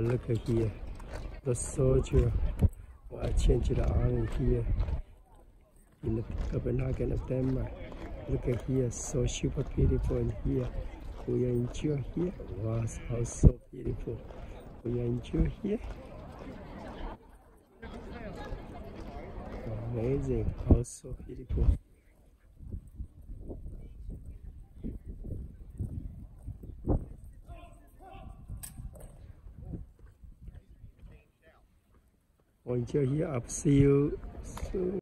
look at here, the soldier changed the army here in the Copenhagen of Denmark. Look at here, so super beautiful in here. We enjoy here. Wow, how so beautiful. We enjoy here. Amazing, how so beautiful. Enjoy here. I'll see you soon.